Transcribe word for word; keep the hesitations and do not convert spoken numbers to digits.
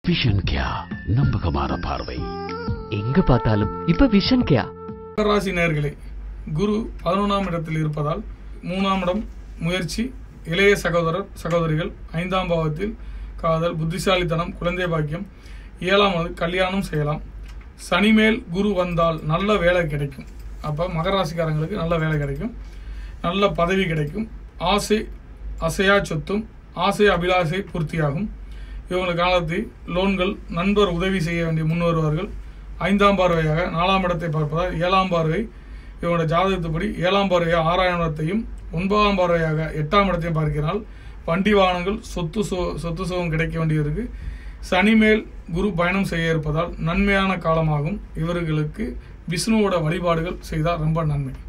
Vision கியா, நம்பகமான பார்வை. எங்க பார்த்தாலும் இப்ப விஷன் கியா. ராசி நேயர்களே, குரு பதினொன்றாம் இடத்தில் இருப்பதால் மூணாம் இடம் முயற்சி, இளைய சகோதரர் சகோதரிகள், ஐந்தாம் பாவத்தில் காதல், புத்திசாலித்தனம், குழந்தை பாக்கியம், ஏழாவது கல்யாணம் செய்யலாம். சனி மேல் குரு வந்தால் நல்ல வேலை கிடைக்கும். அப்போ மகராசிக்காரங்களுக்கு நல்ல வேலை கிடைக்கும், நல்ல பதவி கிடைக்கும், ஆசை அசையா சொத்தும் ஆசை அபிலாசை பூர்த்தியாகும். இவங்களுக்கு காலத்தில் லோன்கள், நண்பர் உதவி செய்ய வேண்டிய முன் வருவார்கள். ஐந்தாம் பார்வையாக நாலாம் இடத்தை பார்ப்பதால் ஏழாம் பார்வை இவங்களோட ஜாதகத்துப்படி ஏழாம் பார்வையாக ஆறாம் இடத்தையும் ஒன்பதாம் பார்வையாக எட்டாம் இடத்தையும் பார்க்கிறால் வண்டி வாகனங்கள், சொத்து சோ சொத்து சுகம் கிடைக்க வேண்டியதற்கு சனி மேல் குரு பயணம் செய்ய இருப்பதால் நன்மையான காலமாகும். இவர்களுக்கு விஷ்ணுவோட வழிபாடுகள் செய்தால் ரொம்ப நன்மை.